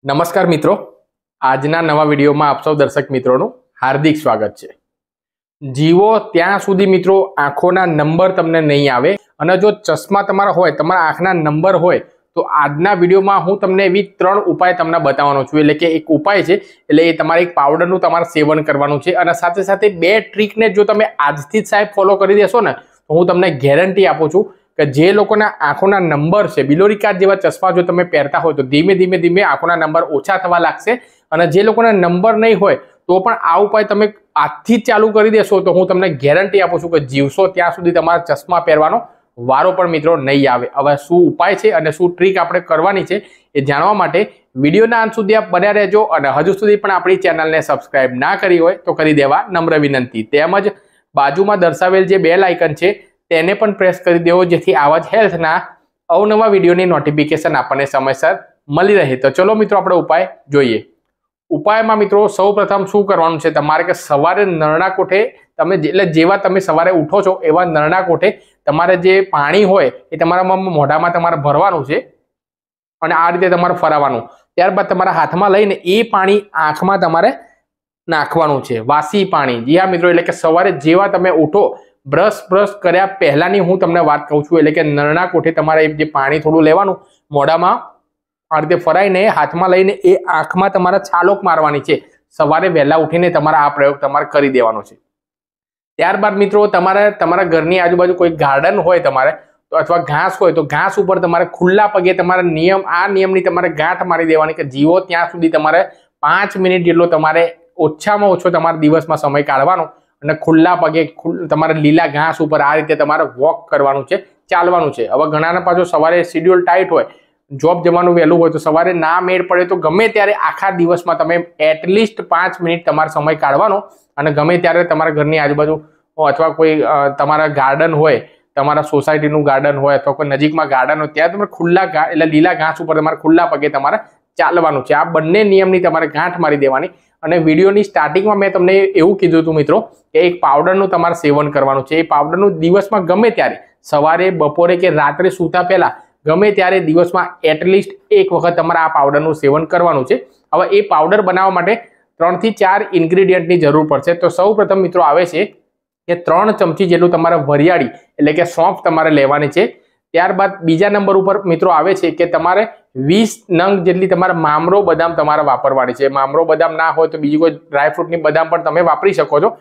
નમસ્કાર મિત્રો, આજના નવા વિડીયોમાં આપ સૌ દર્શક મિત્રોનું હાર્દિક સ્વાગત છે। જીવો ત્યાં સુધી મિત્રો આંખોના નંબર તમને નહીં આવે અને જો ચશ્મા તમારા હોય, તમારા આંખના નંબર હોય તો આજના વિડીયોમાં હું તમને એવી 3 ઉપાય તમને બતાવવાનો છું। એટલે કે એક ઉપાય છે એટલે એ તમારે એક પાવડરનું તમારે સેવન કરવાનું છે અને સાથે સાથે 2 ટ્રીકને જો તમે આજથી જ સાહેબ ફોલો કરી દેશો ને તો હું તમને ગેરંટી આપું છું કે જે લોકોના આંખોના નંબર છે, બિલોરી કાચ જેવા ચશ્મા જો તમે પહેરતા હોય તો ધીમે ધીમે આંખોના નંબર ઓછા થવા લાગશે અને જે લોકોના નંબર નહીં હોય તો પણ આ ઉપાય તમે આજથી જ ચાલુ કરી દેશો તો હું તમને ગેરંટી આપું છું કે જીવશો ત્યાં સુધી તમારા ચશ્મા પહેરવાનો વારો પણ મિત્રો નહીં આવે। હવે શું ઉપાય છે અને શું ટ્રીક આપણે કરવાની છે એ જાણવા માટે વિડીયોના અંત સુધી આપ બન્યા રહેજો અને હજુ સુધી પણ આપણી ચેનલને સબસ્ક્રાઇબ ના કરી હોય તો કરી દેવા નમ્ર વિનંતી। તેમજ બાજુમાં દર્શાવેલ જે બેલ આઇકન છે તેને પણ પ્રેસ કરી દેવો જેથી આવા જ હેલ્થના અવનવા વિડીયોની નોટિફિકેશન આપણને સમયસર મળી રહે। તો ચલો મિત્રો આપણે ઉપાય જોઈએ। ઉપાયમાં મિત્રો સૌપ્રથમ શું કરવાનું છે તમારે કે સવારે નરણા કોઠે તમે એટલે જેવા તમે સવારે ઉઠો છો એવા નરણા કોઠે તમારે જે પાણી હોય એ તમારા મોઢામાં તમારે ભરવાનું છે અને આ રીતે તમારે ફરાવવાનું। ત્યારબાદ તમારા હાથમાં લઈને એ પાણી આંખમાં તમારે નાખવાનું છે, વાસી પાણી। જી હા મિત્રો, એટલે કે સવારે જેવા તમે ઉઠો બ્રશ કર્યા પહેલાની હું તમને વાત કહું છું। એટલે કે નરણા કોઠે તમારે જે પાણી થોડું લેવાનું, મોઢામાં આ રીતે ફરાઈને હાથમાં લઈને એ આંખમાં તમારે છાલોક મારવાની છે। સવારે વહેલા ઉઠીને તમારે આ પ્રયોગ તમારે કરી દેવાનો છે। ત્યારબાદ મિત્રો તમારે તમારા ઘરની આજુબાજુ કોઈ ગાર્ડન હોય તમારે તો અથવા ઘાસ હોય તો ઘાસ ઉપર તમારે ખુલ્લા પગે તમારે નિયમની તમારે ગાંઠ મારી દેવાની કે જીવો ત્યાં સુધી તમારે 5 મિનિટ જેટલો તમારે ઓછામાં ઓછો તમારા દિવસમાં સમય કાઢવાનો અને ખુલ્લા પગે તમારે લીલા ઘાસ ઉપર આ રીતે તમારે વોક કરવાનું છે, ચાલવાનું છે। હવે ઘણાના પાછો સવારે શેડ્યુલ ટાઈટ હોય, જોબ જવાનું વહેલું હોય તો સવારે ના મેળ પડે તો ગમે ત્યારે આખા દિવસમાં તમે એટલીસ્ટ 5 મિનિટ તમારો સમય કાઢવાનો અને ગમે ત્યારે તમારા ઘરની આજુબાજુ અથવા કોઈ તમારા ગાર્ડન હોય, તમારા સોસાયટીનું ગાર્ડન હોય અથવા કોઈ નજીકમાં ગાર્ડન હોય ત્યાં તમારે ખુલ્લા એટલે લીલા ઘાસ ઉપર તમારે ખુલ્લા પગે તમારે ચાલવાનું છે। આ બંને નિયમની તમારે ગાંઠ મારી દેવાની। અને વિડીયોની સ્ટાર્ટિંગમાં મેં તમને એવું કીધું હતું મિત્રો કે એક પાવડરનું તમારે સેવન કરવાનું છે। એ પાવડરનું દિવસમાં ગમે ત્યારે સવારે, બપોરે કે રાત્રે સૂતા પહેલા ગમે ત્યારે દિવસમાં એટલીસ્ટ એક વખત તમારે આ પાવડરનું સેવન કરવાનું છે। હવે એ પાવડર બનાવવા માટે 3 થી 4 ઇન્ગ્રેડિયન્ટની જરૂર પડશે। તો સૌ પ્રથમ મિત્રો આવે છે કે 3 ચમચી જેટલું તમારે વરિયાળી એટલે કે સોંફ તમારે લેવાની છે। ત્યારબાદ બીજા નંબર ઉપર મિત્રો આવે છે કે તમારે 20 નંગ જેટલી તમારે મામરો બદામ તમારે વાપરવાની છે। મામરો બદામ ના હોય તો બીજી કોઈ ડ્રાયફ્રૂટની બદામ પણ તમે વાપરી શકો છો।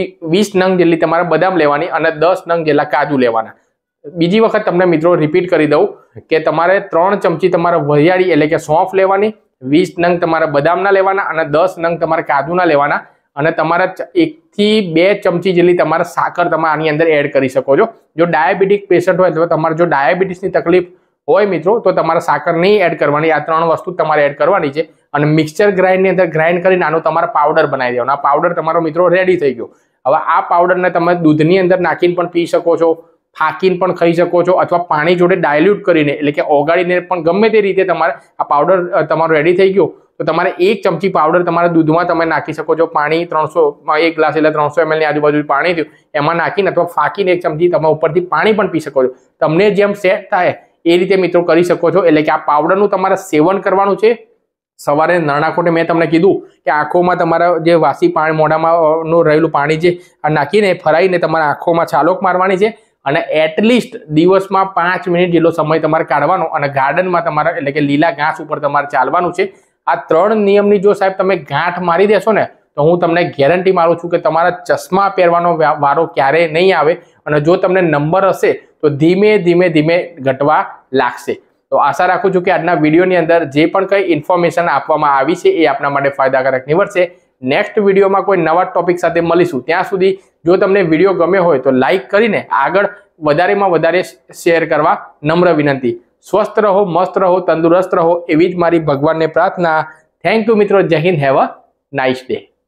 20 નંગ જેટલી તમારે બદામ લેવાની અને 10 નંગ જેટલા કાજુ લેવાના। બીજી વખત તમને મિત્રો રિપીટ કરી દઉં કે તમારે 3 ચમચી તમારે વરિયાળી એટલે કે સોંફ લેવાની, 20 નંગ તમારે બદામના લેવાના અને 10 નંગ તમારે કાજુના લેવાના અને તમારે 1 થી 2 ચમચી જેટલી તમારે સાકર તમે આની અંદર એડ કરી શકો છો। જો ડાયાબિટીક પેશન્ટ હોય તો તમારે જો ડાયાબિટીસની તકલીફ હોય મિત્રો તો તમારે સાકર નહીં એડ કરવાની, આ 3 વસ્તુ તમારે એડ કરવાની છે અને મિક્સચર ગ્રાઇન્ડની અંદર ગ્રાઇન્ડ કરીને આનો તમારે પાવડર બનાવી દેવાનો। આ પાવડર તમારો મિત્રો રેડી થઈ ગયો। હવે આ પાવડરને તમે દૂધની અંદર નાખીને પણ પી શકો છો, ફાકીને પણ ખાઈ શકો છો અથવા પાણી જોડે ડાયલ્યુટ કરીને એટલે કે ઓગાળીને પણ ગમે તે રીતે તમારે આ પાવડર તમારો રેડી થઈ ગયો તો તમારે 1 ચમચી પાવડર તમારા દૂધમાં તમે નાખી શકો છો। પાણી 300 1 ગ્લાસ એટલે 300 ml ની આજુબાજુ પાણી થયું એમાં નાખીને અથવા ફાકીને 1 ચમચી તમે ઉપરથી પાણી પણ પી શકો છો। તમને જેમ સેટ થાય એ રીતે મિત્રો કરી શકો છો। એટલે કે આ પાવડરનું તમારે સેવન કરવાનું છે સવારે નરણા કોઠે। મેં તમને કીધું કે આંખોમાં તમારા જે વાસી પાણી મોઢામાં રહેલું પાણી છે આ નાખીને ફરાઈને તમારા આંખોમાં છાલોક મારવાની છે અને એટલીસ્ટ દિવસમાં 5 મિનિટ જેટલો સમય તમારે કાઢવાનો અને ગાર્ડનમાં તમારે એટલે કે લીલા ઘાસ ઉપર તમારે ચાલવાનું છે। આ 3 નિયમની જો સાહેબ તમે ગાંઠ મારી દેશો ને તો હું તમને ગેરંટી મારું છું કે તમારા ચશ્મા પહેરવાનો વારો ક્યારેય નહીં આવે અને જો તમને નંબર હશે તો ધીમે ધીમે ઘટવા લાગશે। તો આશા રાખું છું કે આજના વિડીયોની અંદર જે પણ કંઈ ઇન્ફોર્મેશન આપવામાં આવી છે એ આપના માટે ફાયદાકારક નીવડશે। નેક્સ્ટ વિડીયોમાં કોઈ નવા ટોપિક સાથે મળીશું। ત્યાં સુધી જો તમને વિડીયો ગમ્યો હોય તો લાઈક કરીને આગળ વધારેમાં વધારે શેર કરવા નમ્ર વિનંતી। સ્વસ્થ રહો, મસ્ત રહો, તંદુરસ્ત રહો એવી જ મારી ભગવાનને પ્રાર્થના। થેન્ક યુ મિત્રો, જય Hind, have a nice day.